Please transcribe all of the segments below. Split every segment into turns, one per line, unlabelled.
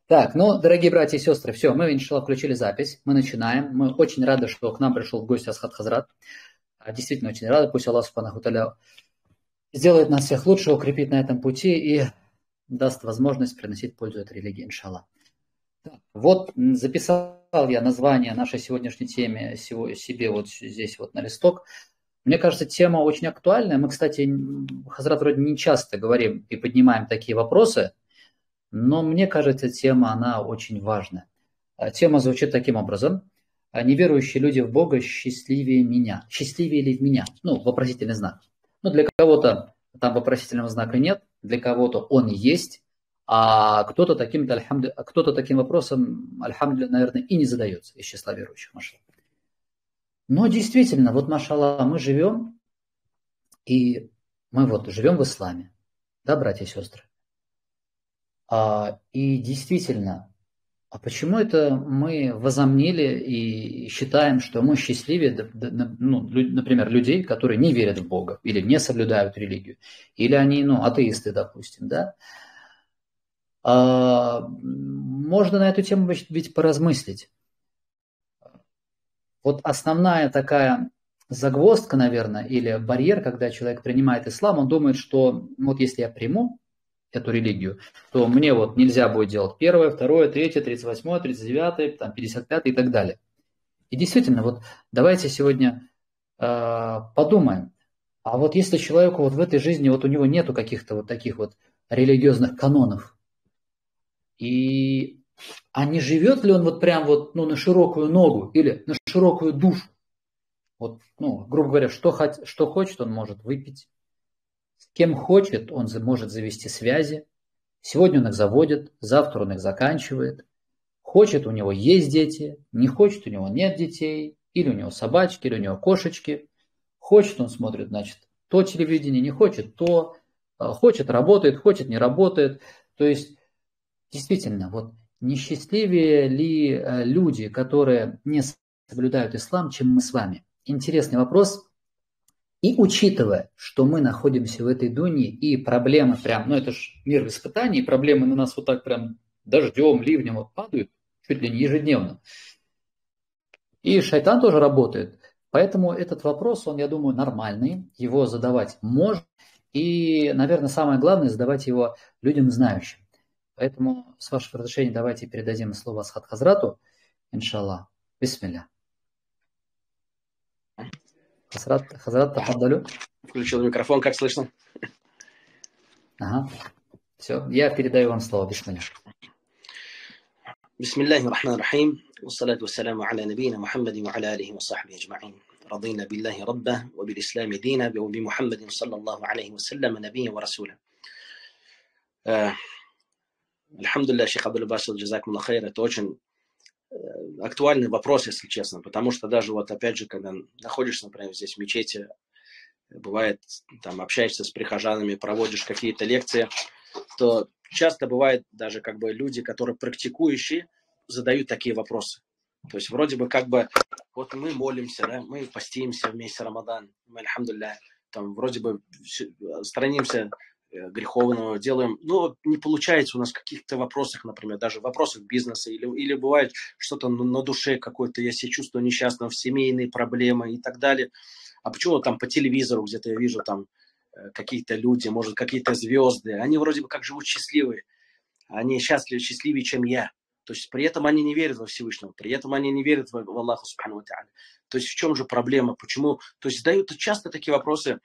Так, ну, дорогие братья и сестры, все, мы, иншаллах, включили запись, мы начинаем. Мы очень рады, что к нам пришел в гости Асхат Хазрат. Действительно очень рады, пусть Аллах Субханаху Тааля сделает нас всех лучше, укрепит на этом пути и даст возможность приносить пользу этой религии, иншаллах. Вот записал я название нашей сегодняшней теме себе вот здесь вот на листок. Мне кажется, тема очень актуальная. Мы, кстати, Хазрат, вроде не часто говорим и поднимаем такие вопросы, но мне кажется, тема, она очень важная. Тема звучит таким образом. Неверующие люди в Бога счастливее меня. Счастливее ли в меня? Ну, вопросительный знак. Ну, для кого-то там вопросительного знака нет, для кого-то он есть, а кто-то таким вопросом, альхамдулилля, наверное, и не задается из числа верующих, машаллах. Но действительно, вот, машаллах, мы живем, и мы вот живем в исламе, да, братья и сестры? И действительно, а почему это мы возомнили и считаем, что мы счастливее, ну, например, людей, которые не верят в Бога или не соблюдают религию, или они, ну, атеисты, допустим, да? Можно на эту тему ведь поразмыслить. Вот основная такая загвоздка, наверное, или барьер, когда человек принимает ислам, он думает, что вот если я приму эту религию, то мне вот нельзя будет делать первое, второе, третье, 38, 39, там, 55 и так далее. И действительно, вот давайте сегодня подумаем, а вот если человеку вот в этой жизни, вот у него нету каких-то вот таких вот религиозных канонов, а не живет ли он вот прям вот, ну, на широкую ногу или на широкую душу? Вот, ну, грубо говоря, что хочет, он может выпить. С кем хочет, он может завести связи. Сегодня он их заводит, завтра он их заканчивает. Хочет, у него есть дети, не хочет, у него нет детей. Или у него собачки, или у него кошечки. Хочет, он смотрит, значит, то телевидение, не хочет, то. Хочет, работает, хочет, не работает. То есть, действительно, вот несчастливее ли люди, которые не соблюдают ислам, чем мы с вами? Интересный вопрос. И учитывая, что мы находимся в этой дуне, и проблемы прям, ну это же мир испытаний, и проблемы на нас вот так прям дождем, ливнем вот падают, чуть ли не ежедневно. И шайтан тоже работает. Поэтому этот вопрос, он, я думаю, нормальный, его задавать можно. И, наверное, самое главное, задавать его людям знающим. Поэтому, с вашего разрешения, давайте передадим слово Асхат Хазрату, иншаллах. Бисмилля. Хазрат, тафаддалю.
Включил микрофон, как слышно?
Ага. Все, я передаю вам слово. Бисмилля.
Бисмиллахи рахмани рахим. Вассалату вассаляму аля набийна Мухаммадин ва аля алихи ва сахбихи аджмаин. Радийна биллахи рабба ва бил ислами дина ва би Мухаммадин саллаллаху алейхи ва саллям набийя ва расуля. Альхамдулилля, шейх Абдул-Басил, джазакумуллах хайр. Это очень актуальный вопрос, если честно, потому что даже вот опять же, когда находишься, например, здесь в мечети, бывает, там общаешься с прихожанами, проводишь какие-то лекции, то часто бывает даже как бы люди, которые практикующие, задают такие вопросы. То есть вроде бы как бы вот мы молимся, да, мы постимся в месяц Рамадан, мы, альхамдулилля, там вроде бы странимся греховного, делаем, но не получается у нас в каких-то вопросах, например, даже в вопросах бизнеса, или бывает что-то на душе какое-то, я себя чувствую несчастным, семейные проблемы и так далее. А почему там по телевизору где-то я вижу там какие-то люди, может, какие-то звезды, они вроде бы как живут счастливые, они счастливее, чем я. То есть при этом они не верят во Всевышнего, при этом они не верят в Аллаха Субхану ва Тааля. То есть в чем же проблема, почему? То есть задают часто такие вопросы,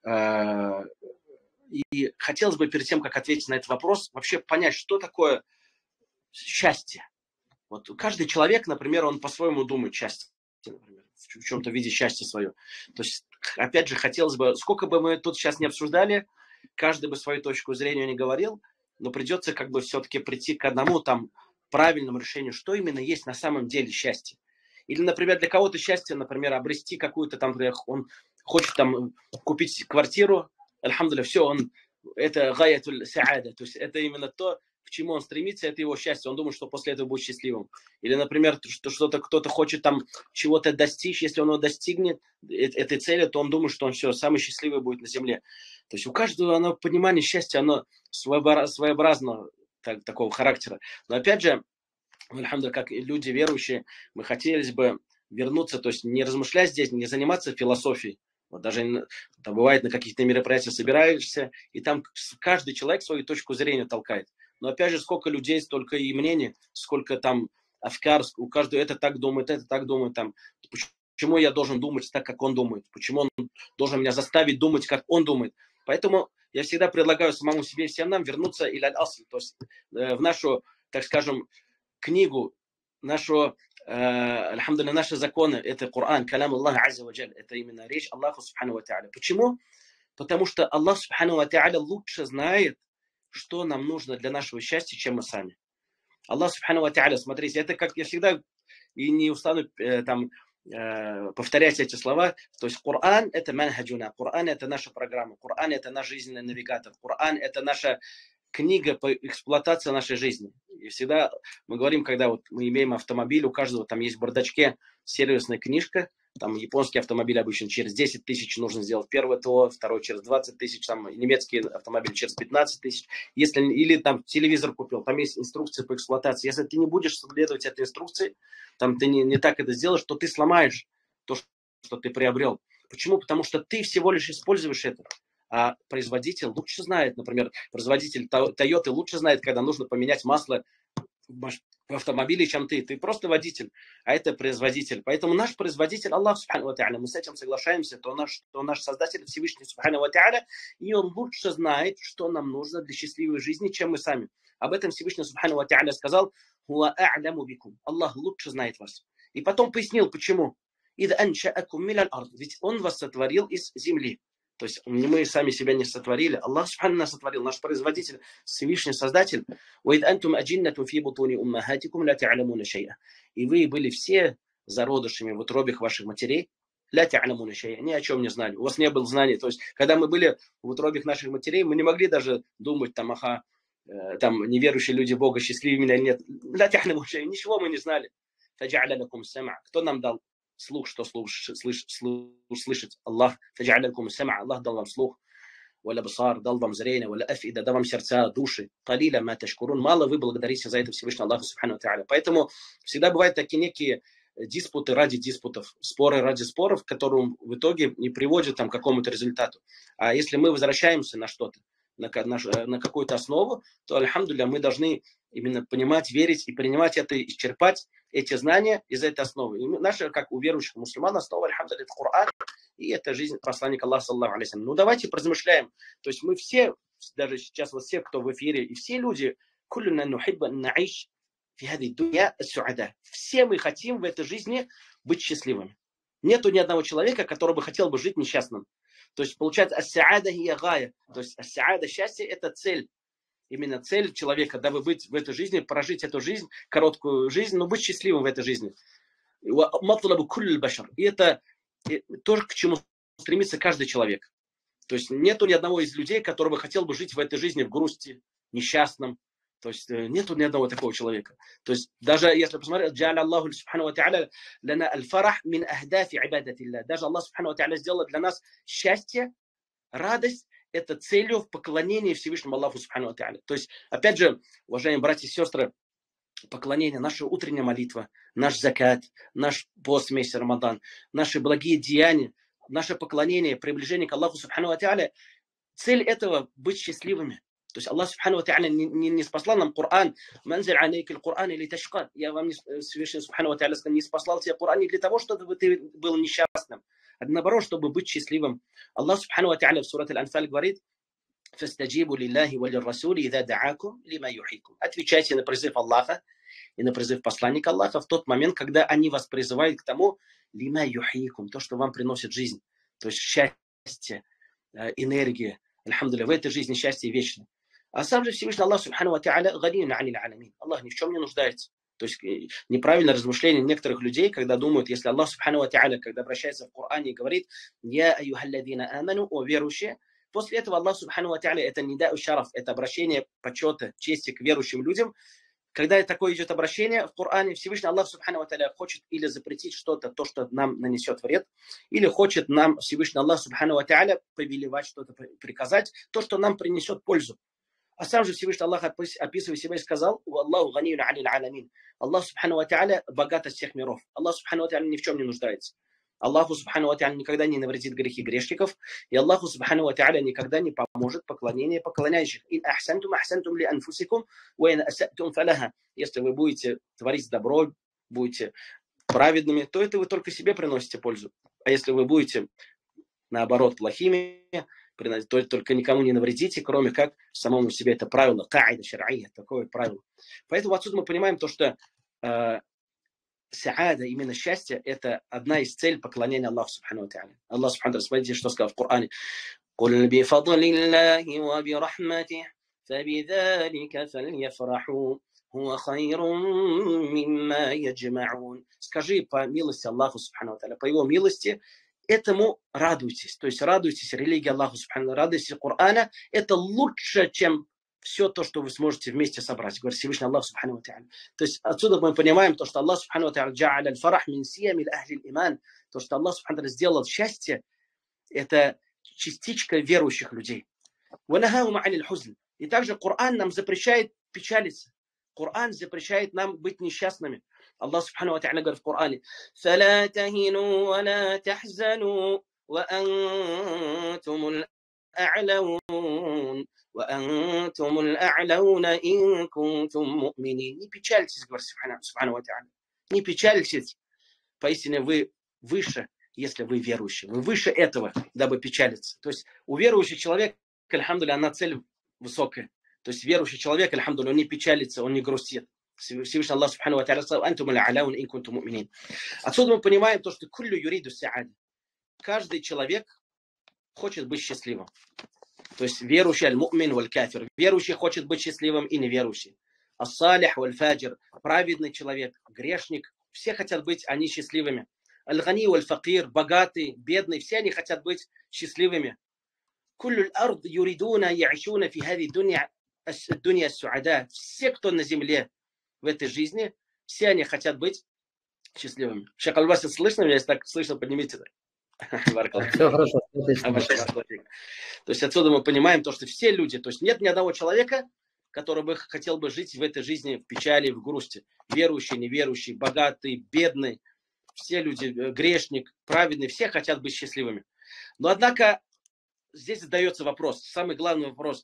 и хотелось бы перед тем, как ответить на этот вопрос, вообще понять, что такое счастье. Вот каждый человек, например, он по-своему думает счастье, например, в чем-то виде счастье свое. То есть, опять же, хотелось бы, сколько бы мы тут сейчас не обсуждали, каждый бы свою точку зрения не говорил, но придется как бы все-таки прийти к одному там правильному решению, что именно есть на самом деле счастье. Или, например, для кого-то счастье, например, обрести какую-то там, он хочет там купить квартиру, альхамдулилля, все, это гаятуль саада, то есть это именно то, к чему он стремится, это его счастье. Он думает, что после этого будет счастливым. Или, например, что кто-то хочет там чего-то достичь, если он его достигнет, этой цели, то он думает, что он все, самый счастливый будет на земле. То есть у каждого понимание счастья, оно своеобразно такого характера. Но опять же, альхамдулилля, как люди верующие, мы хотелось бы вернуться, то есть не размышлять здесь, не заниматься философией. Вот даже там бывает на каких-то мероприятиях собираешься, и там каждый человек свою точку зрения толкает. Но опять же, сколько людей, столько и мнений, сколько там афкар, у каждого это так думает, там, почему я должен думать так, как он думает, почему он должен меня заставить думать, как он думает. Поэтому я всегда предлагаю самому себе и всем нам вернуться иляль асль, то есть в нашу, так скажем, книгу, нашу, альхамдулилля, наши законы, это Коран, калям Аллаха азза ва джаль, это именно речь Аллаха субхану ва тааля. Почему? Потому что Аллах субхану ва тааля лучше знает, что нам нужно для нашего счастья, чем мы сами. Аллах субхану ва тааля, смотрите, это как я всегда и не устану повторять эти слова. То есть Коран это манхаджуна, Коран это наша программа, Коран это наш жизненный навигатор, Коран это наша книга по эксплуатации нашей жизни. И всегда мы говорим, когда вот мы имеем автомобиль, у каждого там есть в бардачке сервисная книжка, там японский автомобиль обычно через 10 тысяч нужно сделать первое ТО, второй через 20 тысяч, там немецкий автомобиль через 15 тысяч. Если, или там телевизор купил, там есть инструкция по эксплуатации. Если ты не будешь следовать этой инструкции, там ты не так это сделаешь, то ты сломаешь то, что ты приобрел. Почему? Потому что ты всего лишь используешь это. А производитель лучше знает, например, производитель Toyota лучше знает, когда нужно поменять масло в автомобиле, чем ты. Ты просто водитель, а это производитель. Поэтому наш производитель Аллах субхану ва тааля. Мы с этим соглашаемся, то наш Создатель Всевышний субхану ва тааля, и он лучше знает, что нам нужно для счастливой жизни, чем мы сами. Об этом Всевышний субхану ва тааля сказал: «Хуа а'ляму бикум». Аллах лучше знает вас. И потом пояснил, почему. «Из анша'акум милаль ард». Ведь он вас сотворил из земли. То есть мы сами себя не сотворили. Аллах субхану нас сотворил, наш производитель, Всевышний Создатель. И вы были все зародышами в утробах ваших матерей. Ни о чем не знали. У вас не было знаний. То есть, когда мы были в утробах наших матерей, мы не могли даже думать, там, там неверующие люди Бога счастливыми или нет. Ничего мы не знали. Кто нам дал слух, что слышать? Аллах. Аллах дал вам слух. Дал вам зрение, дал вам сердца, души. Мало вы благодарите за это Всевышнего Аллаха субхану ва тааля. Поэтому всегда бывают такие некие диспуты ради диспутов, споры ради споров, которые в итоге не приводят там, к какому-то результату. А если мы возвращаемся на что-то, на какую-то основу, то, альхамдулилля, мы должны именно понимать, верить и принимать это, исчерпать эти знания из этой основы. И наша, как у верующих мусульман, основа, альхамдулилля, это Коран, и это жизнь посланника Аллаха, саллаллаху алейхи ва саллям. Ну, давайте поразмышляем. То есть мы все, даже сейчас вот все, кто в эфире, и все люди, все мы хотим в этой жизни быть счастливыми. Нету ни одного человека, который бы хотел бы жить несчастным. То есть, получается, ас-саада хия гая. То есть, ас-саада, счастье, это цель. Именно цель человека, дабы быть в этой жизни, прожить эту жизнь, короткую жизнь, но быть счастливым в этой жизни. И это то, к чему стремится каждый человек. То есть, нету ни одного из людей, который бы хотел бы жить в этой жизни в грусти, несчастном. То есть нету ни одного такого человека. То есть даже если посмотреть, джа'аля Аллаху субхану ва тааля лана аль-фарах мин ахдафи ибадатилля. Даже Аллах субхану ва тааля сделал для нас счастье, радость, это целью в поклонении Всевышнему Аллаху субхану ва тааля. То есть, опять же, уважаемые братья и сестры, поклонение, наша утренняя молитва, наш закат, наш пост в месяц Рамадан, наши благие деяния, наше поклонение, приближение к Аллаху субхану ва тааля, цель этого быть счастливыми. То есть Аллах субхану ва тааля не спаслал нам Коран. Манзиль алейки аль-Коран или ташкат. Я вам Всевышний субхану ва тааля не спаслал тебе Коран не для того, чтобы ты был несчастным, а наоборот, чтобы быть счастливым. Аллах субхану ва тааля в сурате Аль-Анфаль говорит: «Фастаджибу лиллахи ва лир-расули иза да'акум лима юхикум». Отвечайте на призыв Аллаха и на призыв посланника Аллаха в тот момент, когда они вас призывают к тому, лима юхикум, то, что вам приносит жизнь. То есть счастье, энергия. Альхамдулилля, в этой жизни счастье вечно. А сам же Всевышний Аллах субхану ва тааля ганиюн анил алямин. Аллах ни в чем не нуждается. То есть неправильное размышление некоторых людей, когда думают, если Аллах субхану ва тааля, когда обращается в Коране и говорит: «Я аюхалладина аману», о верующие, после этого Аллах субхану ва тааля, это нида шараф, это обращение почета, чести к верующим людям. Когда такое идет обращение в Коране, Всевышний Аллах субхану ва тааля хочет или запретить что-то, то, что нам нанесет вред, или хочет нам Всевышний Аллах субхану ва тааля повелевать что-то, приказать, то, что нам принесет пользу. А сам же Всевышний Аллах, описывая себя, и сказал: «Аллаху ганиюн анил аламин». Аллах Субхану ва Тааля богат от всех миров. Аллах Субхану ва Тааля ни в чем не нуждается. Аллаху Субхану ва Тааля никогда не навредит грехи грешников, и Аллаху Субхану ва Тааля никогда не поможет поклонение поклоняющих. «Ин ахсантум ахсантум ли анфусикум, ва ин асатум фалаха». Если вы будете творить добро, будете праведными, то это вы только себе приносите пользу. А если вы будете, наоборот, плохими, то только никому не навредите, кроме как самому себе. Это правило, каида шар'ия, такое правило. Поэтому отсюда мы понимаем то, что саада, именно счастье, это одна из целей поклонения Аллаху Субхану ва Тааля. Аллах Субхану ва Тааля, смотрите, что сказал в Коране. «Куль бифадлиллахи ва бирахматихи, фабидалика фальяфраху, хуа хайрун мимма яджмаун». Скажи по милости Аллаху Субхану ва Тааля, по его милости, этому радуйтесь. То есть радуйтесь религии Аллаху Субхану, радуйтесь Корана. Это лучше, чем все то, что вы сможете вместе собрать. Говорит Всевышний Аллах Субхану ва Тааля. То есть отсюда мы понимаем то, что Аллах Субхану ва Тааля джа'аля аль-фарах мин сиями ахли иман. То, что Аллах Субхану ва Тааля сделал счастье, это частичка верующих людей. وَنَهَاهُمْ عَنِ الْحُزْنِ. И также Коран нам запрещает печалиться. Коран запрещает нам быть несчастными. Аллах Субхану ва Тааля говорит в Коране: «Фала тахину ва ла тахзану ва антумул а'лаун ва антумул а'лауна ин кунтум му'минин». Не печальтесь, говорит Субхану ва Тааля. Не печальтесь. Поистине вы выше, если вы верующие. Вы выше этого, дабы печалиться. То есть у верующего человека, альхамдулилля, она цель высокая. То есть верующий человек, альхамдулилля, он не печалится, он не грустит. Всевышний Аллах Субхану ва Тааля сказал: «Антум аль-а'лаун ин кунтум му'минин». Отсюда мы понимаем то, что куллю юриду са'ада. Каждый человек хочет быть счастливым. То есть верующий, аль-му'мин валь-кафир. Верующий хочет быть счастливым и неверующий. Ас-салих валь-фаджир. Праведный человек, грешник. Все хотят быть они счастливыми. Аль-гани валь-факир. Богатый, бедный. Все они хотят быть счастливыми. Куллю аль-ард юридуна я'ишуна фи хади дуня ас-су'ада. Все, кто на земле в этой жизни, все они хотят быть счастливыми. Шейх Аль-Басил, слышно меня? Если так слышно, поднимите.
Все хорошо.
То есть отсюда мы понимаем то, что все люди, то есть нет ни одного человека, который бы хотел бы жить в этой жизни в печали, в грусти. Верующий, неверующий, богатый, бедный, все люди, грешник, праведный, все хотят быть счастливыми. Но однако здесь задается вопрос, самый главный вопрос: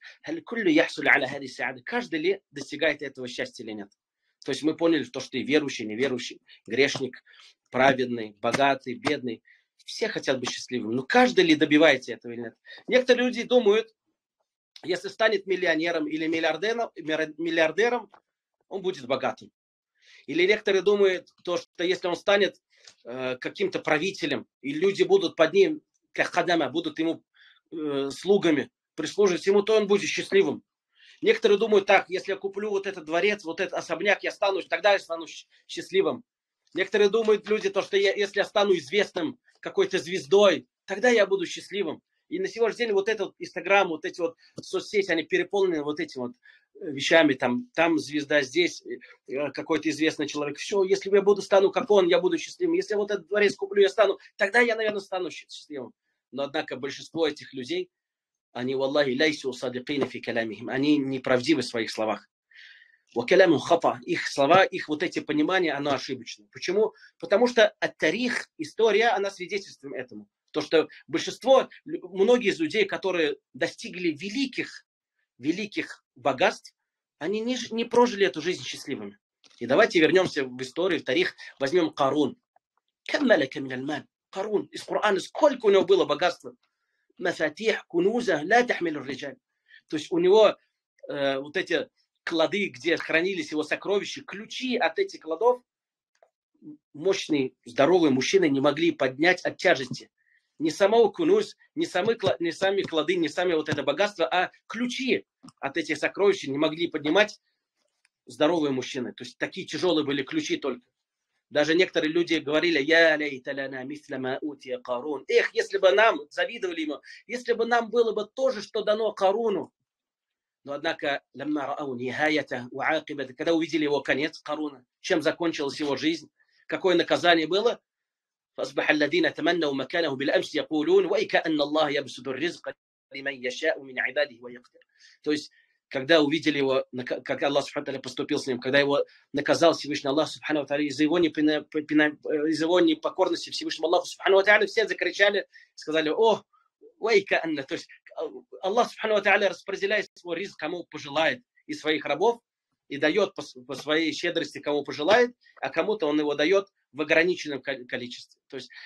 каждый ли достигает этого счастья или нет? То есть мы поняли то, что и верующий, неверующий, грешник, праведный, богатый, бедный, все хотят быть счастливыми. Но каждый ли добивается этого или нет? Некоторые люди думают, если станет миллионером или миллиардером, он будет богатым. Или некоторые думают, то, что если он станет каким-то правителем, и люди будут под ним, как хадама, будут ему слугами, прислуживать ему, то он будет счастливым. Некоторые думают так: если я куплю вот этот дворец, вот этот особняк, тогда я стану счастливым. Некоторые думают люди, то, что если я стану известным, какой-то звездой, тогда я буду счастливым. И на сегодняшний день вот этот Инстаграм, вот эти вот соцсети, они переполнены вот этими вот вещами, там звезда, здесь какой-то известный человек. Все, если я стану как он, я буду счастливым. Если я вот этот дворец куплю, тогда я, наверное, стану счастливым. Но однако большинство этих людей, они, валлахи, лайсу садикина фи калямихим. Они неправдивы в своих словах. Вакаляму хата. Их слова, их вот эти понимания, оно ошибочно. Почему? Потому что ат-тарих, история, она свидетельствует этому. То, что многие из людей, которые достигли великих богатств, они не прожили эту жизнь счастливыми. И давайте вернемся в историю, в тарих, возьмем Карун. Карун из Корана, сколько у него было богатства. Мафатих, кунуза, ла тахмилу риджаль. То есть у него вот эти клады, где хранились его сокровища, ключи от этих кладов мощные, здоровые мужчины не могли поднять от тяжести. Не самого кунуз, не сами клады, не сами вот это богатство, а ключи от этих сокровищ не могли поднимать здоровые мужчины. То есть такие тяжелые были ключи только. Даже некоторые люди говорили: «Я лейталяна мисляма утия Карун». Эх, если бы нам, завидовали ему, если бы нам было бы то же, что дано Каруну. Но однако, когда увидели его конец, Каруна, чем закончилась его жизнь, какое наказание было, فأصبح الذين تمنوا مكانه بالأمس يقولون وَإِكَأَنَّ اللَّهَ يَبْسُطُ الرِّزْقَ لِمَنْ يَشَاءُ مِنْ عِبَادِهِ وَيَقْدِرُ. То есть когда увидели его, как Аллах Субхану ва Тааля поступил с ним, когда его наказал Всевышний Аллах Субхану ва Тааля из-за его непокорности Всевышнему Аллаху Субхану ва Тааля, все закричали, сказали: о, вайка анна. То есть Аллах Субхану ва Тааля распределяет свой ризк, кому пожелает из своих рабов, и дает по своей щедрости, кому пожелает, а кому-то он его дает в ограниченном количестве. То есть,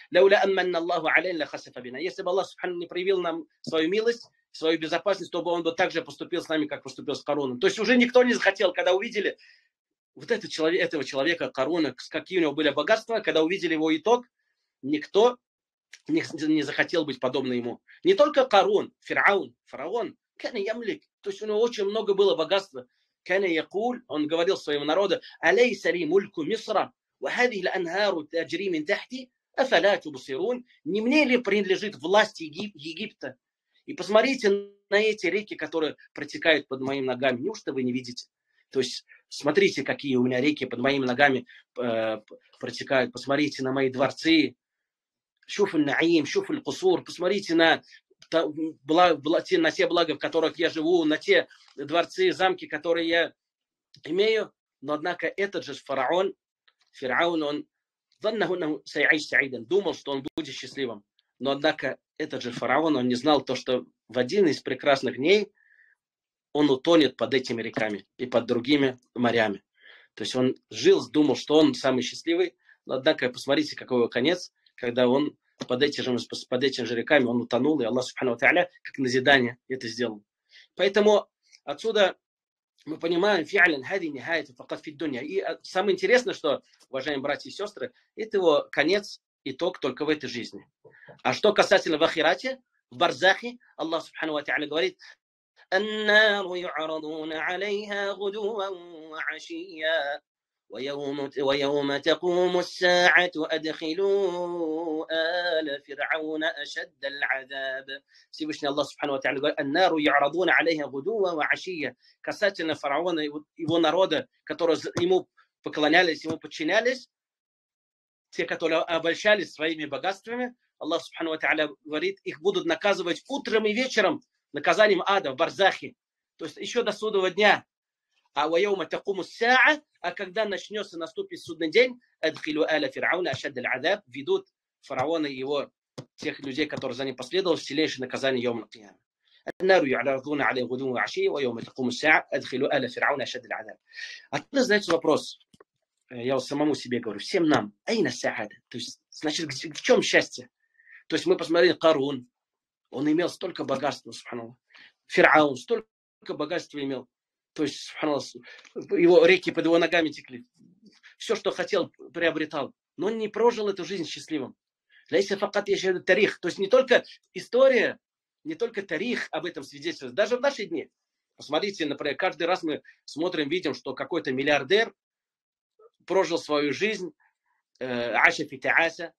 если бы Аллах Субхану не проявил нам свою милость, свою безопасность, то бы он бы так же поступил с нами, как поступил с Каруном. То есть уже никто не захотел, когда увидели вот этого человека, Каруна, какие у него были богатства, когда увидели его итог, никто не захотел быть подобно ему. Не только Карун, фараон, то есть у него очень много было богатства. Он говорил своему народу: «Алейса ли мульку Мисра, ва хадихи л-анхару таджри мин тахти, афаля тубсирун». Не мне ли принадлежит власть Египта? И посмотрите на эти реки, которые протекают под моими ногами. Неужто вы не видите? То есть смотрите, какие у меня реки под моими ногами протекают. Посмотрите на мои дворцы. Шуфуль наим, шуфуль кусур. Посмотрите на те блага, в которых я живу, на те дворцы, замки, которые я имею. Но однако этот же фараон, он думал, что он будет счастливым. Но однако этот же фараон, он не знал то, что в один из прекрасных дней он утонет под этими реками и под другими морями. То есть он жил, думал, что он самый счастливый, но однако посмотрите, какой его конец, когда он под этими же реками он утонул, и Аллах Субхану ва Тааля как назидание это сделал. Поэтому отсюда мы понимаем, и самое интересное, что, уважаемые братья и сестры, это его конец, итог только в этой жизни. А что касательно в ахирате, в барзахе, Аллах Субхану ва Тааля говорит: «Аннару ю'радуна алейха гудуан ва ашия, ويوم تقوم الساعة أدخلوا آل فرعون أشد العذاب». Всевышний Аллах Субхану ва Тааля говорит: «Аннару ю'радуна алейха гудуан ва ашия». Касательно фараона и его народа, которые ему поклонялись, ему подчинялись, те, которые обольщались своими богатствами, Аллах Субхану ва Тааля говорит, их будут наказывать утром и вечером наказанием ада в барзахе. То есть еще до судного дня. А когда начнется, наступит судный день, ведут фараона и его, тех людей, которые за ним последовали, в сильнейшее наказание йома аль-кияма. Оттуда задается вопрос, я вот самому себе говорю, всем нам, айна са'ада, то есть, значит, в чем счастье? То есть мы посмотрели Карун, он имел столько богатства, субханаллах. Фараон столько богатства имел. То есть, субханаллах, его реки под его ногами текли. Все, что хотел, приобретал. Но он не прожил эту жизнь счастливым. Лейса факат яшхаду тарих. То есть не только история, не только тарих об этом свидетельствует. Даже в наши дни. Посмотрите, например, каждый раз мы смотрим, видим, что какой-то миллиардер прожил свою жизнь, аша фитааса,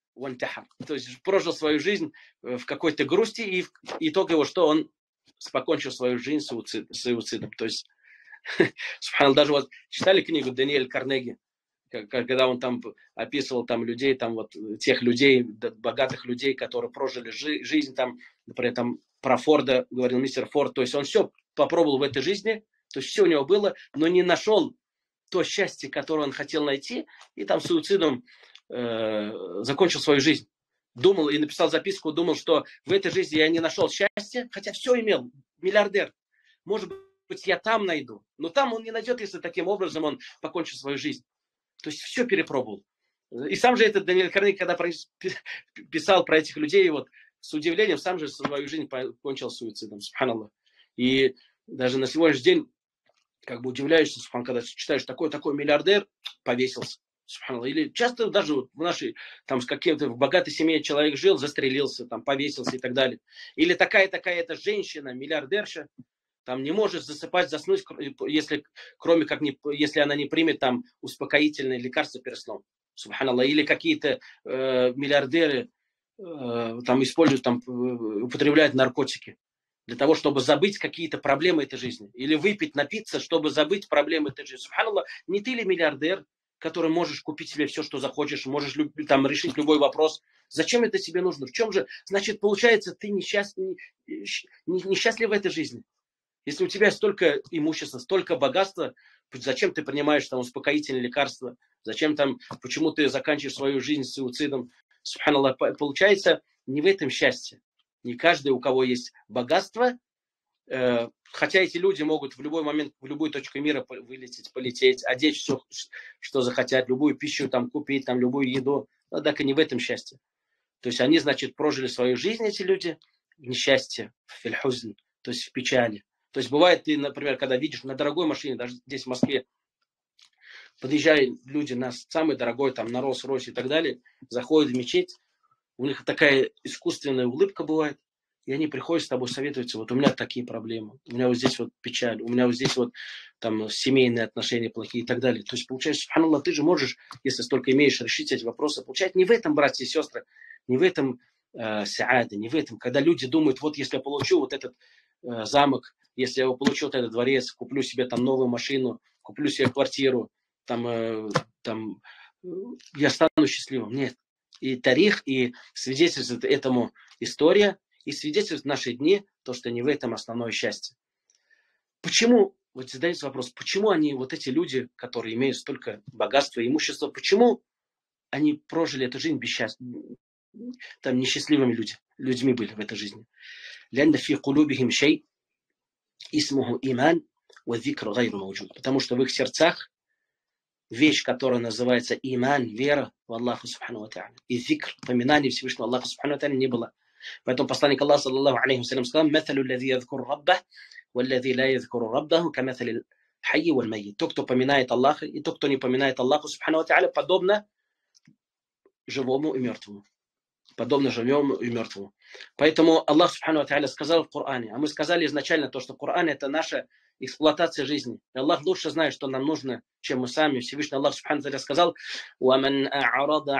то есть прожил свою жизнь в какой-то грусти, и итог его, что он покончил свою жизнь суицидом. То есть, даже вот читали книгу Даниэль Карнеги, когда он там описывал там людей, там вот тех людей, богатых людей, которые прожили жизнь, там, например, там про Форда говорил мистер Форд, то есть он все попробовал в этой жизни, то есть все у него было, но не нашел то счастье, которое он хотел найти, и там суицидом закончил свою жизнь. Думал и написал записку, думал, что в этой жизни я не нашел счастья, хотя все имел, миллиардер. Может быть, я там найду. Но там он не найдет, если таким образом он покончил свою жизнь. То есть все перепробовал. И сам же этот Даниэль Карнеги, когда писал про этих людей, вот с удивлением, сам же свою жизнь покончил суицидом. Субханаллах. И даже на сегодняшний день, как бы удивляешься, когда читаешь, такой миллиардер повесился. Или часто даже в нашей, там, с каким-то в богатой семье человек жил, застрелился, там, повесился и так далее. Или такая-то женщина, миллиардерша, там, не может заснуть, если она не примет там успокоительные лекарства перед сном. Субханаллах. Или какие-то миллиардеры там используют, там, употребляют наркотики для того, чтобы забыть какие-то проблемы этой жизни. Или выпить, напиться, чтобы забыть проблемы этой жизни. Субханаллах, не ты ли миллиардер, который можешь купить себе все, что захочешь, можешь там решить любой вопрос. Зачем это тебе нужно? В чем же? Значит, получается, ты несчастлив в этой жизни. Если у тебя столько имущества, столько богатства, зачем ты принимаешь там успокоительные лекарства? Зачем там, почему ты заканчиваешь свою жизнь суицидом? Субханаллах, получается, не в этом счастье. Не каждый, у кого есть богатство, хотя эти люди могут в любой момент, в любую точку мира вылететь, полететь, одеть все, что захотят, любую пищу там купить, там любую еду, но так и не в этом счастье. То есть они, значит, прожили свою жизнь, эти люди, в несчастье, в фильхузн, то есть в печали. То есть бывает, ты, например, когда видишь на дорогой машине, даже здесь в Москве, подъезжают люди на самый дорогой, там, на Роллс-Ройс и так далее, заходят в мечеть, у них такая искусственная улыбка бывает, и они приходят с тобой советуются, вот у меня такие проблемы, у меня вот здесь вот печаль, у меня вот здесь вот там семейные отношения плохие и так далее. То есть, получается, субханаллах, ты же можешь, если столько имеешь, решить эти вопросы. Получается, не в этом, братья и сестры, не в этом саада, не в этом. Когда люди думают, вот если я получу вот этот замок, если я получу вот этот дворец, куплю себе там новую машину, куплю себе квартиру, там я стану счастливым. Нет. И тарих, и свидетельствует этому история, и свидетельствует в наши дни то, что не в этом основное счастье. Почему, вот задается вопрос, почему они, вот эти люди, которые имеют столько богатства и имущества, почему они прожили эту жизнь без счастья, там несчастливыми людьми были в этой жизни? لأن في قلوبهم شيء اسمه إيمان والذكر غير موجود. Потому что в их сердцах вещь, которая называется иман, вера в Аллаха Субхану ва Тааля. И зикр, поминание Всевышнего Аллаха Субхану ва Тааля не было. Поэтому посланник Аллаха, саллаллаху алейхи вассалям, сказал: «Маталю лази ядзкуру раббах, валлази ла ядзкуру раббаху, каматали хайи валь майит». Тот, кто поминает Аллаха, и тот, кто не поминает Аллаха Субхану ва Тааля, подобно живому и мертвому. Подобно живому и мертвому. Поэтому Аллах Субхану ва Тааля сказал в Коране, а мы сказали изначально то, что Коран — это наша эксплуатация жизни. И Аллах лучше знает, что нам нужно, чем мы сами. Всевышний Аллах Субхану ва Тааля сказал: «Ваман а'рада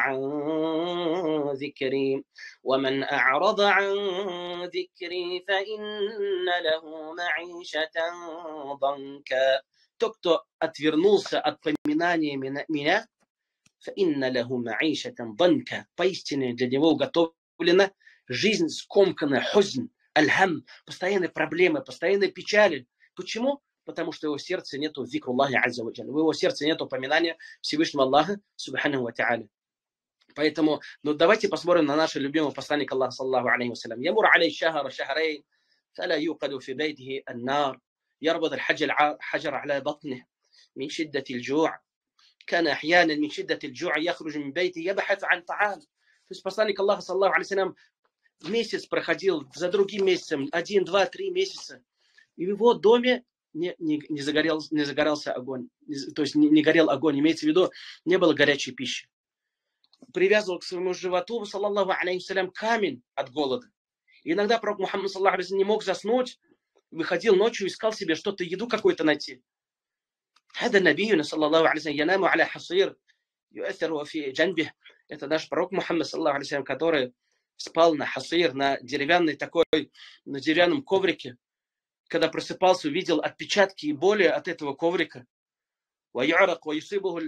ан зикри, ваман а'рада ан зикри, фа инна лаху ма'ишатан данка». Тот, кто отвернулся от поминания меня, فإن له معيشة ضنكا. Поистине для него уготовлена жизнь скомканная, хузн, аль-хам, постоянные проблемы, постоянные печали. Почему? Потому что в его сердце нету зикруллахи азза ва джалля, в его сердце нету упоминания Всевышнего Аллаха субханаху ва тааля. Поэтому, давайте посмотрим на нашего любимого посланника Аллаха, саллаллаху алейхи вассалям. Ямур алей шахар шахрейн, фала юқаду фи бейтихи ан-нар, ярбад аль-хаджар аля батних, мин шиддати аль-джу'а. كان أحيانا من شدة الجوع يخرج من بيته يبحث عن طعام. То есть посланник Аллаха, саллаллаху алейхи вассалям, месяц проходил за другим месяцем, 1, 2, 3 месяца, и в его доме не загорался огонь, то есть не горел огонь, имеется в виду, не было горячей пищи. Привязывал к своему животу, саллаллаху алейхи вассалям, камень от голода. И иногда пророк Мухаммад, саллаллаху алейхи вассалям, не мог заснуть, выходил ночью, искал себе что-то, еду какую-то найти. هذا النبي صلى الله عليه وسلم ينام على حصير يؤثر في جنبه. Это наш пророк Мухаммад, саллаллаху алейхи вассалям, который спал на хасир, на деревянном коврике. Когда просыпался, увидел отпечатки и боли от этого коврика. ويعرق ويصيبه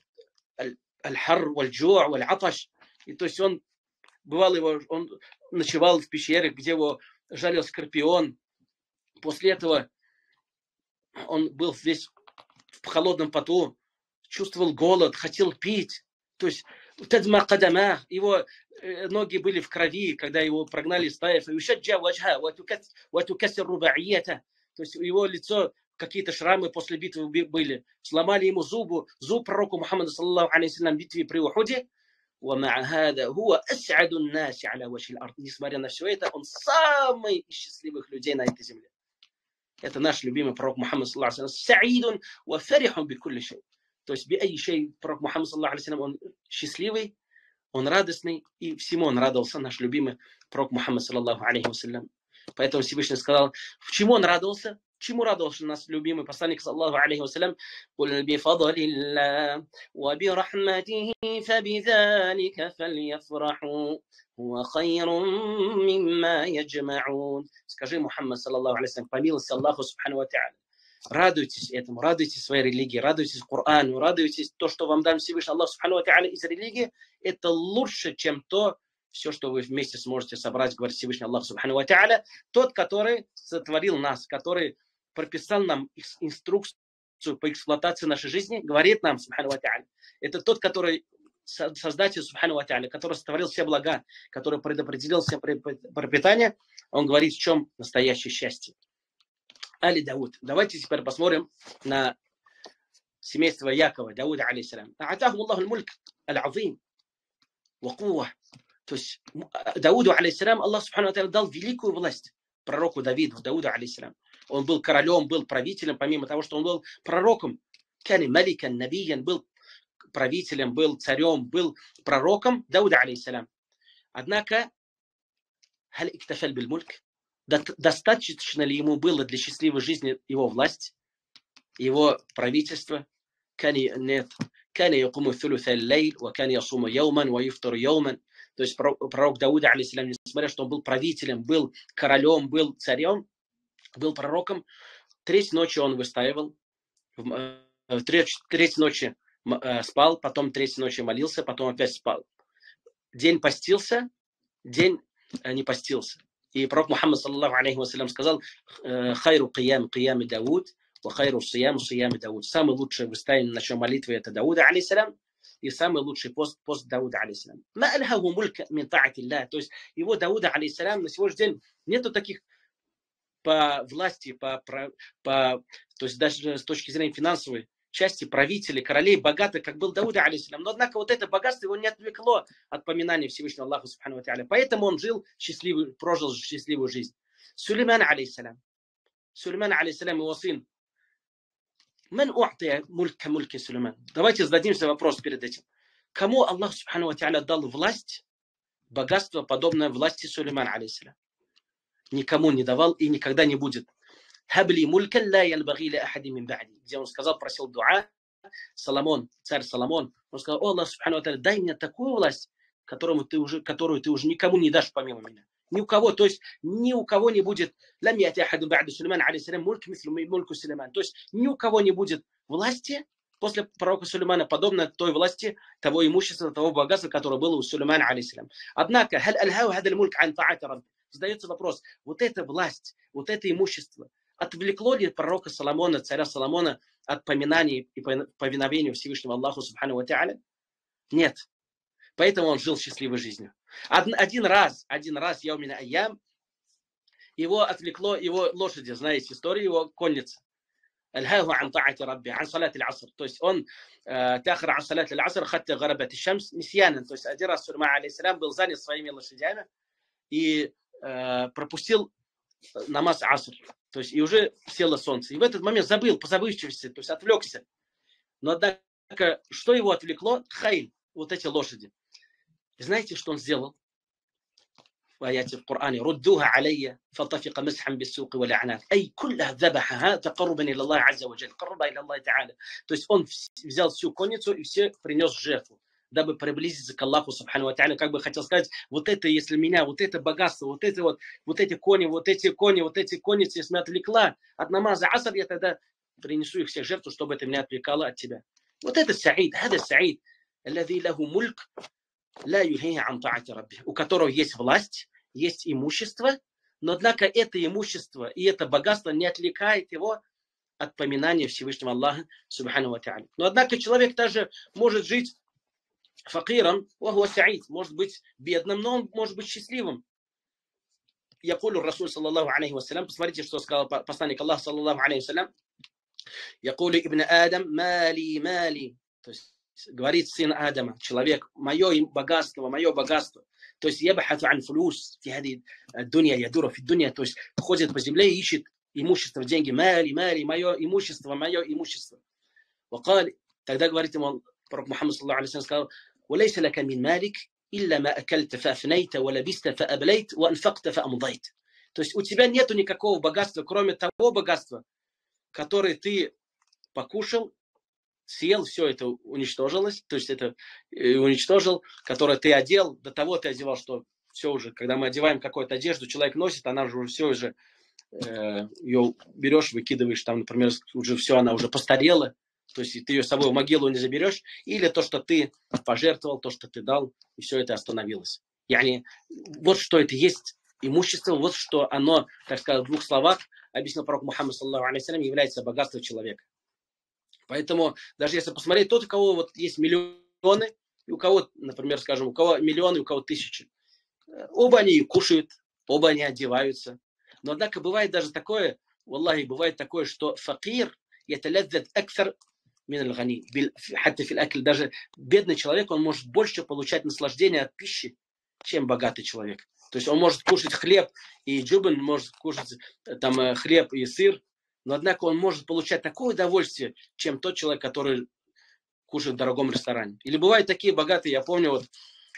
الحر والجوع والعطش. И то есть он ночевал в пещере, где его жалил скорпион. После этого он был весь в холодном поту, чувствовал голод, хотел пить. То есть его ноги были в крови, когда его прогнали из Таифа. То есть у его лицо, какие-то шрамы после битвы были. Сломали ему зуб пророку Мухаммаду, саллаллаху алейхи вассалям, в битве при Ухуде. Несмотря на все это, он самый из счастливых людей на этой земле. Это наш любимый пророк Мухаммад, саллаллаху алейхи вассалям. Саидун ва фарихун би кулли шей. То есть, би-ай шей, пророк Мухаммад, саллаллаху алейхи вассалям, он счастливый, он радостный, и всему он радовался, наш любимый пророк Мухаммад, саллаллаху алейхи вассалям. Поэтому Всевышний сказал, чему он радовался? Чему радовался наш любимый посланник, саллаллаху алейхи вассалям? «Куль бифадлиллах ва бирахматихи фабизалика фальяфраху ва хайрун мимма яджмаун». Скажи, Мухаммад, саллаллаху алейхи вассалям, по милости Аллаха субхану ва тааля, радуйтесь этому, радуйтесь своей религии, радуйтесь Корану, радуйтесь то, что вам дан Всевышний Аллах субхану ва тааля из религии. Это лучше, чем все, что вы вместе сможете собрать, говорит Всевышний Аллах субхану ва тааля. Тот, который сотворил нас, который прописал нам инструкцию по эксплуатации нашей жизни, говорит нам, субхану ва тааля, это тот, который Создатель, субхану ва тааля, который сотворил все блага, который предопределил все пропитание, он говорит, в чем настоящее счастье. Али Дауд. Давайте теперь посмотрим на семейство Якова, Дауда, алейхиссалям. Атахум Аллаху аль-мульк аль-азим ва кува. То есть Дауду, алейхиссалям, Аллах, субхану ва тааля, дал великую власть пророку Давиду, Дауду, алейхиссалям. Он был королем, был правителем, помимо того, что он был пророком. Кани маликан, набиян, был правителем, был царем, был пророком, Дауда, алейхиссалям. Однако, халь иктафаль биль мульк, достаточно ли ему было для счастливой жизни его власть, его правительство? Нет. Кани якуму thulutha аль-лейл, ва кани ясуму яуман, ва юфтару яуман. То есть пророк Дауда, алейхиссалям, несмотря что он был правителем, был королем, был царем, был пророком, треть ночи он выстаивал, треть ночи спал, потом треть ночи молился, потом опять спал. День постился, день не постился. И пророк Мухаммад, саллаллаху алейхи вассалям, сказал: хайру киям киями Дауд, ва хайру сиям сиями Дауд. Самый лучший выстаивание ночной молитвы — это Дауда, алейхиссалям, и самый лучший пост Дауда, алейхиссалям. Ма алхаху мулька мин таати Аллах. То есть его Дауда, алейхиссалям, на сегодняшний день нету таких по власти, то есть даже с точки зрения финансовой части правителей, королей, богатых, как был Дауда, алейхиссалям. Но однако вот это богатство его не отвлекло от поминания Всевышнего Аллаха, субхану ва тааля. Поэтому он прожил счастливую жизнь. Сулейман, алейхиссалям. Сулейман, алейхиссалям, его сын. Ман у'тия мулька мульки Сулейман. Давайте зададимся вопрос перед этим. Кому Аллах, субхану ва тааля, дал власть, богатство, подобное власти Сулеймана, алейхиссалям? Никому не давал и никогда не будет. Хабли мулькан ла янбаги ля ахади мин ба'ди. Где он сказал, просил дуа, Соломон, царь Соломон, он сказал: о Аллах, субхану ва тааля, дай мне такую власть, которую ты уже никому не дашь помимо меня. Ни у кого, то есть ни у кого не будет, лам яти ахаду ба'ду Сулейман, алейхиссалям, мульк мислу мульку Сулейман. То есть ни у кого не будет власти после пророка Сулеймана, подобно той власти, того имущества, того богатства, которое было у Сулеймана, алейхиссалям. Однако, халь альхау хадаль мульк ан таати рабби. Задается вопрос: вот эта власть, вот это имущество отвлекло ли пророка Соломона, царя Соломона, от поминаний и повиновения Всевышнего Аллаху, субхану ва тааля? Нет. Поэтому он жил счастливой жизнью. Один раз, яумин айям, его отвлекло его лошади, знаете историю, его конница. Алхаху ан таати рабби, ан салат аль-аср. То есть он тахар ан салат аль-аср, хатта гарабат аш-шамс нисьянан. То есть один раз Сулейман, алейхиссалям, был занят своими лошадями и пропустил намаз аср, то есть и уже село солнце. И в этот момент забыл, по забывчивости, то есть отвлекся. Но однако, что его отвлекло? Хайль, вот эти лошади. И знаете, что он сделал? В аяте в Коране: «Руддуха алейя, фалтафика масхан биссуки ва ла'анат». Ай, куллах забахаха, тақаррубан иля Аллах азза ва джаль, карруба иля Аллах та'аля. То есть он взял всю конницу и все принес в жертву, дабы приблизиться к Аллаху, субхану ва тааля. Как бы хотел сказать: вот это, если меня, вот это богатство, вот эти конницы, если меня отвлекла от намаза аср, я тогда принесу их всех жертву, чтобы это меня отвлекало от тебя. Вот это саид, хада саид, аллади лаху мульк ла юлхихи ан таати рабби, у которого есть власть, есть имущество, но однако это имущество и это богатство не отвлекает его от поминания Всевышнего Аллаха, субхану ва тааля. Но однако человек также может жить факиром, может быть бедным, но он может быть счастливым. Якулю Расуль, саллаллаху алейхи вассалям, посмотрите, что сказал посланник Аллаха, саллаллаху алейхи вассалям. Якулю ибн Адам, мали. То есть говорит сын Адама, человек: мое богатство. То есть ябхату ан фулус фи хади дунья, ядура фи дунья, то есть ходит по земле и ищет имущество, деньги. Мали, мое имущество. Тогда говорит ему пророк Мухаммад, саллаллаху алейхи вассалям, сказал: وليس لك من مالك إلا ما أكلت فأفنيت ولبست فأبليت وأنفقت فأمضيت. То есть у тебя нету никакого богатства, кроме того богатства, которое ты покушал, съел, все это уничтожилось, то есть это уничтожил, которое ты одел, до того ты одевал, что все уже, когда мы одеваем какую-то одежду, человек носит, она уже все уже, ее берешь, выкидываешь, там, например, уже все, она уже постарела. То есть ты ее с собой в могилу не заберешь, или то, что ты пожертвовал, то, что ты дал, и все это остановилось. Вот что это есть имущество, вот что оно, так сказать, в двух словах, объяснил пророк Мухаммад, саллаллаху алейхи вассалям, является богатством человека. Поэтому даже если посмотреть, тот, у кого вот есть миллионы, и у кого, например, скажем, у кого миллионы, у кого тысячи, оба они кушают, оба они одеваются. Но однако бывает даже такое, валлахи, бывает такое, что факир яталядзат аксар мин аль-гани, хатта фил акл. Даже бедный человек, он может больше получать наслаждение от пищи, чем богатый человек. То есть он может кушать хлеб и джубан, может кушать там хлеб и сыр, но однако он может получать такое удовольствие, чем тот человек, который кушает в дорогом ресторане. Или бывают такие богатые, я помню, вот,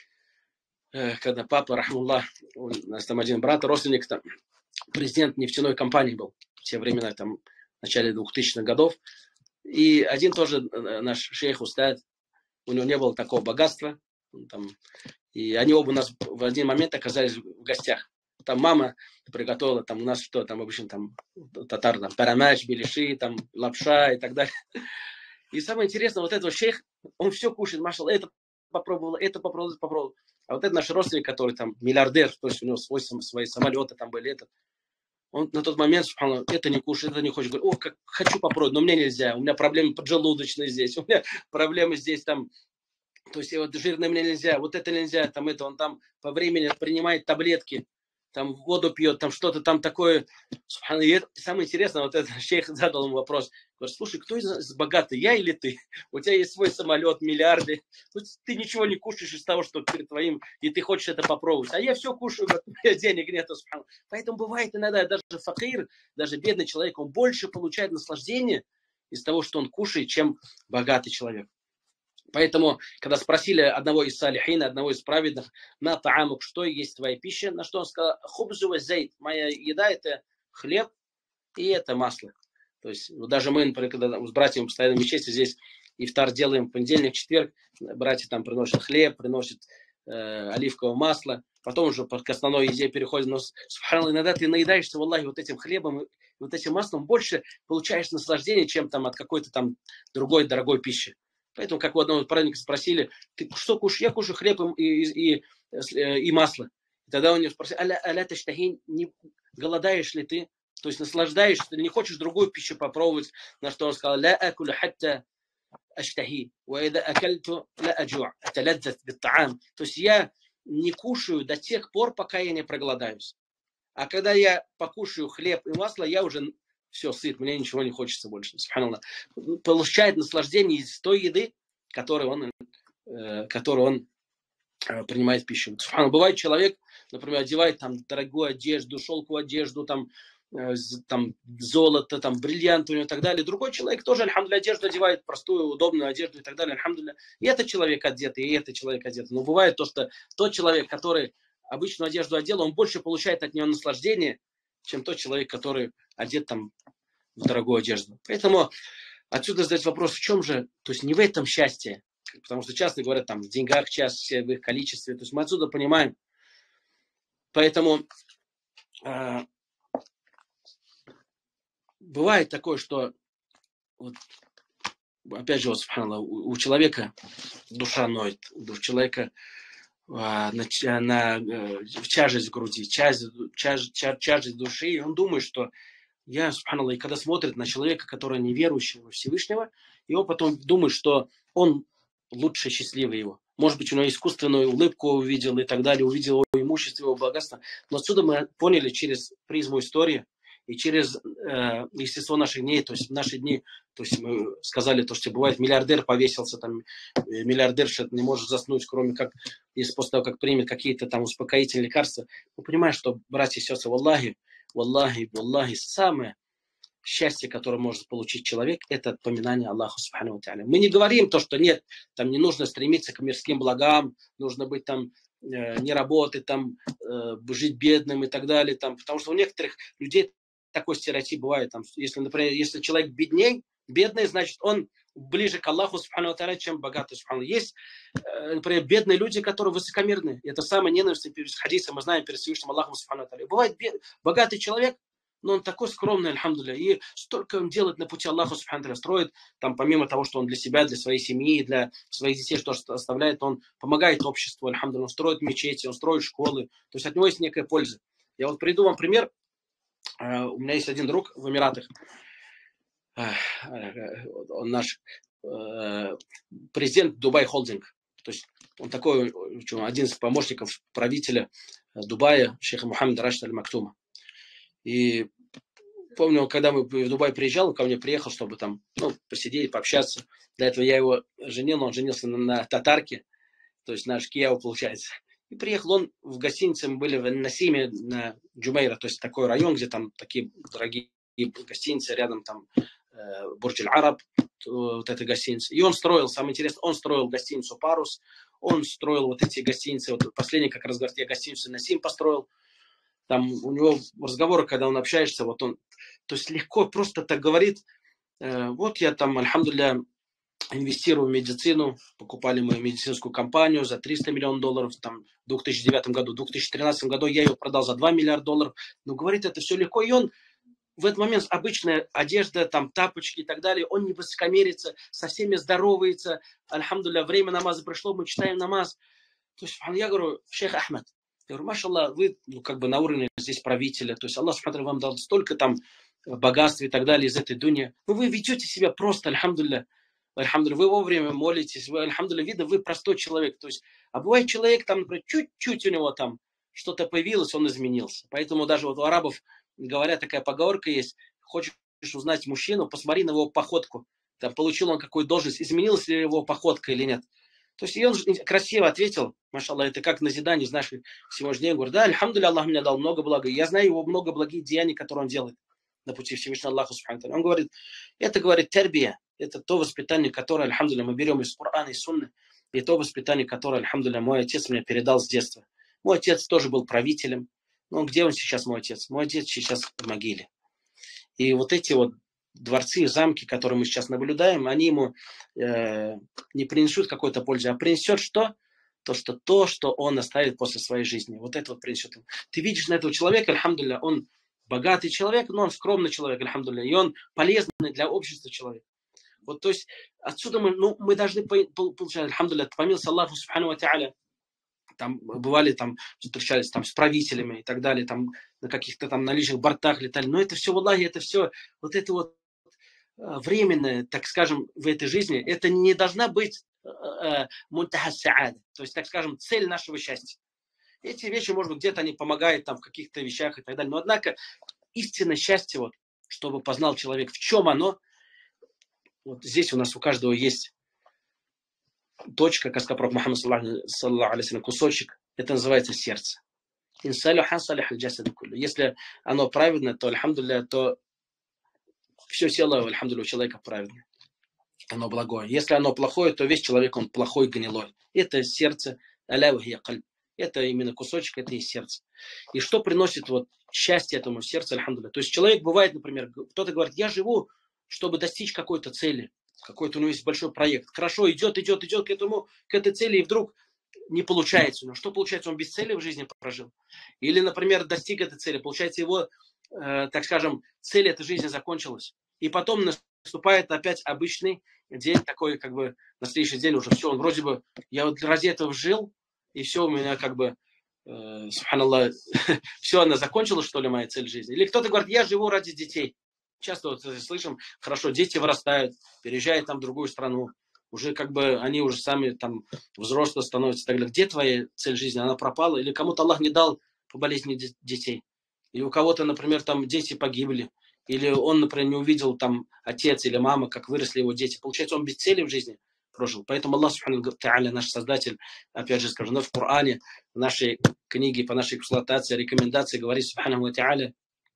когда папа, рахмуллах, у нас там один брат, родственник, там, президент нефтяной компании был в те времена, там, в начале 2000-х годов. И один тоже наш шейх Устад, у него не было такого богатства. Там, и они оба у нас в один момент оказались в гостях. Там мама приготовила, там у нас что, там обычно там татар, там парамач, беляши, там лапша и так далее. И самое интересное, вот этот шейх, он все кушает, машал, это попробовал, это попробовал, это попробовал. А вот этот наш родственник, который там миллиардер, то есть у него свои самолеты там были, этот, он на тот момент, это не кушает, это не хочет. Говорит, как хочу попробовать, но мне нельзя. У меня проблемы поджелудочные здесь, у меня проблемы здесь там. То есть вот жирное мне нельзя, вот это нельзя, там это. Он там по времени принимает таблетки, там воду пьет, там что-то там такое. И это, самое интересное, вот этот шейх задал ему вопрос. Говорит, слушай, кто из нас богатый, я или ты? У тебя есть свой самолет, миллиарды. Ты ничего не кушаешь из того, что перед твоим, и ты хочешь это попробовать. А я все кушаю, говорит, у меня денег нету. Поэтому бывает иногда даже факир, даже бедный человек, он больше получает наслаждение из того, что он кушает, чем богатый человек. Поэтому, когда спросили одного из салихина, одного из праведных, на таамук, что есть твоя пища, на что он сказал, хубзу ва зейт, моя еда это хлеб и это масло. То есть даже мы, например, когда с братьями постоянно в мечети здесь ифтар делаем в понедельник, четверг, братья там приносят хлеб, приносят оливковое масло, потом уже к основной еде переходим. Но, субханаллах, иногда ты наедаешься, валлахи, вот этим хлебом и вот этим маслом, больше получаешь наслаждение, чем там от какой-то там другой дорогой пищи. Поэтому, как у одного праведника спросили, ты что кушаешь? Я кушаю хлеб и масло. И тогда у него спросили, аля таштахин, не голодаешь ли ты? То есть наслаждаешься, ты не хочешь другую пищу попробовать? На что он сказал, ля акулю хатта аштахи, ва ида акальту ля аджуа, аталядзат биттаам. То есть я не кушаю до тех пор, пока я не проголодаюсь. А когда я покушаю хлеб и масло, я уже все, сыт, мне ничего не хочется больше. Субханаллах. Получает наслаждение из той еды, которую он принимает в пищу. Субханаллах. Бывает человек, например, одевает там дорогую одежду, шелковую одежду, там золото, там бриллианты у него и так далее. Другой человек тоже, альхамдулилля, одежду одевает, простую, удобную одежду и так далее, альхамдулилля. И этот человек одет, и этот человек одет. Но бывает то, что тот человек, который обычную одежду одел, он больше получает от нее наслаждение, чем тот человек, который одет там в дорогую одежду. Поэтому отсюда задать вопрос, в чем же, то есть не в этом счастье, потому что часто говорят там в деньгах счастье, в их количестве, то есть мы отсюда понимаем. Поэтому бывает такое, что вот, опять же, вот, субханаллах, у человека душа ноет, у человека в тяжесть в груди, тяжесть души, и он думает, что я, субханаллах, и когда смотрит на человека, который неверующий во Всевышнего, и он потом думает, что он лучше, счастливый его. Может быть, у него искусственную улыбку увидел и так далее, увидел его имущество, его богатство. Но отсюда мы поняли через призму истории и через естество наших дней, то есть в наши дни, то есть мы сказали, то, что бывает, миллиардер повесился, там, миллиардерша не может заснуть, кроме как, если после того, как примет какие-то там успокоительные лекарства. Мы понимаем, что, братья и сестры, валлахи, самое счастье, которое может получить человек, это поминание Аллаха Субхану ва Тааля. Мы не говорим то, что нет, там не нужно стремиться к мирским благам, нужно быть там, не работать, там, жить бедным и так далее, там, потому что у некоторых людей такой стереотип бывает, там, если, например, если человек бедный, значит, он ближе к Аллаху Субхану ва Тааля, чем богатый Субхану. Есть, например, бедные люди, которые высокомерны. Это самое ненавистное хадиса, мы знаем перед Всевышним Аллахом Субхану ва Тааля. Бывает богатый человек, но он такой скромный, альхамдулилля, и столько он делает на пути Аллаха Субхану ва Тааля, строит, там, помимо того, что он для себя, для своей семьи, для своих детей, что оставляет, он помогает обществу, альхамдулилля, он строит мечети, он строит школы, то есть от него есть некая польза. Я вот приведу вам пример. У меня есть один друг в Эмиратах. Он наш президент Дубай Холдинг. То есть он такой, один из помощников правителя Дубая, шейха Мухаммеда Рашида Аль-Мактума. И помню, когда мы в Дубай приезжал, он ко мне приехал, чтобы там посидеть, пообщаться. Для этого я его женил, но он женился на татарке, то есть на Шкияу, получается. И приехал он в гостинице, мы были в Насиме, на Джумейра, то есть такой район, где там такие дорогие гостиницы, рядом там Бурдж-Аль-Араб, вот эта гостиница. И он строил, самое интересное, он строил гостиницу «Парус», он строил вот эти гостиницы, вот последний, как раз говорит, я гостиницу «Насим» построил. Там у него разговоры, когда он общаешься, вот он, то есть легко просто так говорит, вот я там, альхамдулилля, инвестирую в медицину, покупали мы медицинскую компанию за $300 миллионов, там, в 2009 году, в 2013 году я ее продал за $2 миллиарда, но говорит, это все легко, и он в этот момент обычная одежда, там, тапочки и так далее, он не высокомерится, со всеми здоровается, альхамдулилля, время намаза пришло, мы читаем намаз. То есть я говорю, шейх Ахмед, я говорю, машаллах, вы как бы на уровне здесь правителя, то есть Аллах смотрит, вам дал столько там богатства и так далее из этой дуни, но вы ведете себя просто, альхамдулилля, вы вовремя молитесь, вы, альхамдулилля, видно, вы простой человек, то есть, а бывает человек, там, например, чуть-чуть у него там что-то появилось, он изменился, поэтому даже вот у арабов, говорят, такая поговорка есть, хочешь узнать мужчину, посмотри на его походку, там, получил он какую должность, изменилась ли его походка или нет. То есть и он красиво ответил, машаллах, это как назидание из наших сегодняшних дней. Говорит, да, альхамдулилля, Аллах мне дал много блага. Я знаю его много благих деяний, которые он делает на пути Всевышнего Аллаха. Он говорит, это, говорит, тербия. Это то воспитание, которое, альхамдулилля, мы берем из Корана и Сунны. И то воспитание, которое, альхамдулилля, мой отец мне передал с детства. Мой отец тоже был правителем. Но где он сейчас, мой отец? Мой отец сейчас в могиле. И вот эти вот дворцы, замки, которые мы сейчас наблюдаем, они ему не принесут какой-то пользы, а принесет что? То, что он оставит после своей жизни. Вот это вот принесет. Ты видишь на этого человека, альхамдулилля, он богатый человек, но он скромный человек, альхамдулилля, и он полезный для общества человек. Вот, то есть, отсюда мы должны получать, альхамдулилля, помилуйся Аллаху субхану ва тааля, там бывали, там встречались там с правителями и так далее, там на каких-то там на личных бортах летали, но это все, валлахи, это все, вот это вот временное, так скажем, в этой жизни, это не должна быть мунтаха саада, то есть, так скажем, цель нашего счастья. Эти вещи, может быть, где-то они помогают там в каких-то вещах и так далее, но однако истинное счастье, вот, чтобы познал человек, в чем оно, вот здесь у нас у каждого есть точка, как сказал пророк Мухаммад саллаллаху алейхи, кусочек, это называется сердце. Если оно праведное, то, альхамдулилля, то все тело, альхамдулилля, у человека праведное. Оно благое. Если оно плохое, то весь человек, он плохой, гнилой. Это сердце, это именно кусочек, это и сердце. И что приносит вот счастье этому сердцу, альхамдулилля? То есть человек бывает, например, кто-то говорит, я живу, чтобы достичь какой-то цели. Какой-то у него есть большой проект. Хорошо, идет к этой цели, и вдруг не получается. Но что получается? Он без цели в жизни прожил. Или, например, достиг этой цели. Получается, его, так скажем, цель этой жизни закончилась. И потом наступает опять обычный день, такой, как бы, на следующий день уже все. Он вроде бы, я вот ради этого жил, и все у меня как бы, субханаллах, все, она закончилась, что ли, моя цель жизни. Или кто-то говорит, я живу ради детей. Часто вот слышим, хорошо, дети вырастают, переезжают там в другую страну, уже как бы они уже сами там взрослые становятся. Тогда где твоя цель жизни? Она пропала? Или кому-то Аллах не дал по болезни детей? Или у кого-то, например, там дети погибли? Или он, например, не увидел там отец или мама, как выросли его дети? Получается, он без цели в жизни прожил. Поэтому Аллах, субхану тааля, наш Создатель, опять же скажу, в Коране, в нашей книге, по нашей эксплуатации, рекомендации говорит, субхану тааля,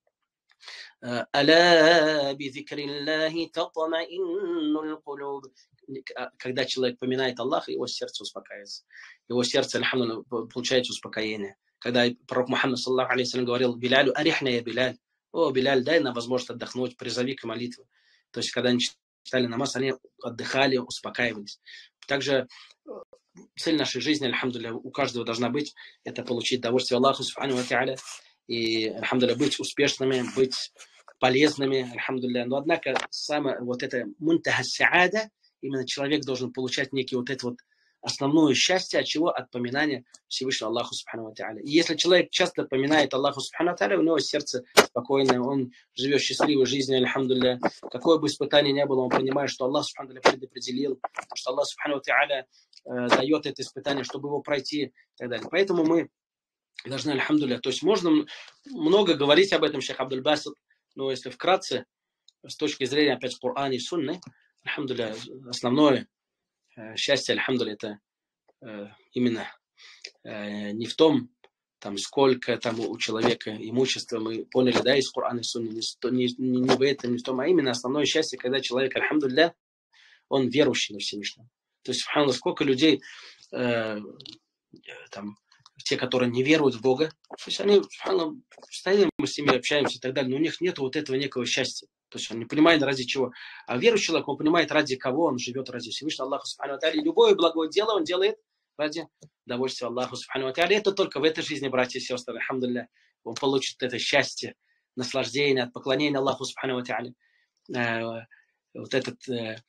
«Аля бидзикриллахи татмаиннуль кулуб». Когда человек поминает Аллаха, его сердце успокаивается. Его сердце, альхамдулилля, получает успокоение. Когда пророк Мухаммад саллаллаху алейхи говорил Билялю, арихна я Биляль, о, Биляль, дай нам возможность отдохнуть, призови к молитве. То есть, когда они читали намаз, они отдыхали, успокаивались. Также цель нашей жизни, альхамдулилля, у каждого должна быть, это получить удовольствие Аллаху, субхану ва тааля, и, альхамдулилля, быть успешными, быть полезными, альхамдулилля. Но, однако, самое вот это мунтаха саада, именно человек должен получать некий вот этот вот основное счастье от чего? От поминания Всевышнего Аллаха Субхану ва Тааля. И если человек часто поминает Аллаху Субхану ва Тааля, у него сердце спокойное, он живет счастливой жизнью, альхамдулилля. Какое бы испытание ни было, он понимает, что Аллах Субхану ва Тааля предопределил, что Аллах Субхану ва Тааля дает это испытание, чтобы его пройти и так далее. Поэтому мы должны, альхамдулилля, то есть можно много говорить об этом, шейх Абдуль-Басит, но если вкратце, с точки зрения, опять, Корана и Сунны, альхамдулилля, основное счастье, альхамдулилля, это именно не в том, там, сколько там у человека имущества, мы поняли, да, из Корана и Сунны, не в этом, не в том, а именно основное счастье, когда человек, альхамдулилля, он верующий на Всевышнего. То есть, субханаллах, сколько людей, там, те, которые не веруют в Бога, то есть они, субханаллах, постоянно мы с ними общаемся и так далее, но у них нет вот этого некого счастья. То есть он не понимает, ради чего. А верующий человек, он понимает, ради кого он живет, ради Всевышнего Аллаха Субхану ва Тааля. И любое благое дело он делает ради удовольствия Аллаху Субхану ва Тааля. Это только в этой жизни, братья и сестры, альхамдулилля, он получит это счастье, наслаждение от поклонения Аллаху Субхану ва Тааля. Вот это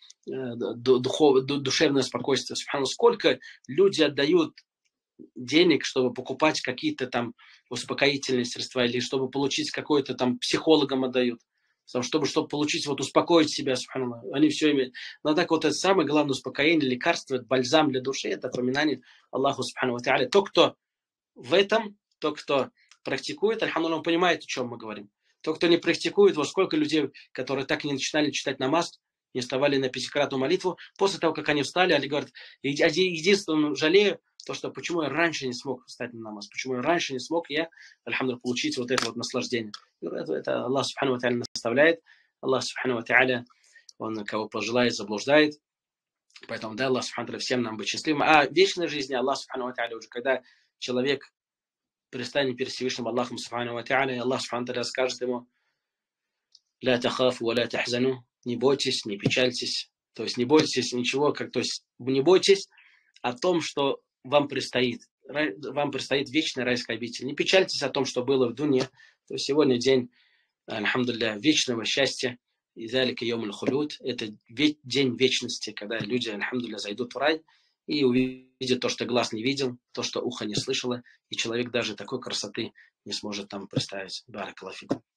душевное спокойствие. Субханаллах, сколько люди отдают денег, чтобы покупать какие-то там успокоительные средства, или чтобы получить какой-то там психологам отдают, чтобы получить, вот успокоить себя, субханаллах. Они все имеют. Но так вот это самое главное успокоение, лекарство, это бальзам для души, это поминание Аллаху Субхану ва Тааля. Тот, кто в этом, тот, кто практикует, альхамдулилlah, он понимает, о чем мы говорим. Тот, кто не практикует, вот сколько людей, которые так и не начинали читать намаз, не вставали на пятикратную молитву, после того, как они встали, они говорят, единственное, жалею, то, что почему я раньше не смог встать на намаз, почему я раньше не смог альхамдулилlah, получить вот это вот наслаждение. Это Аллах Субхану ва Тааля наставляет, Аллах Субхану ва Тааля, он кого пожелает, заблуждает. Поэтому дай Аллах Субхану ва Тааля всем нам быть счастливым. А в вечной жизни Аллах Субхану ва Тааля уже, когда человек предстанет перед Всевышним Аллахом Субхану ва Тааля, и Аллах Субхану ва Тааля скажет ему: «Ля тахафу ва ля тахзану», не бойтесь, не печальтесь. То есть не бойтесь ничего, то есть не бойтесь о том, что вам предстоит вечная райская обитель. Не печальтесь о том, что было в дуне. То есть сегодня день, альхамдулилля, вечного счастья. И залика йомуль хулюд. Это день вечности, когда люди, альхамдулилля, зайдут в рай и увидят то, что глаз не видел, то, что ухо не слышало, и человек даже такой красоты не сможет там представить. Баракаллаху фикум.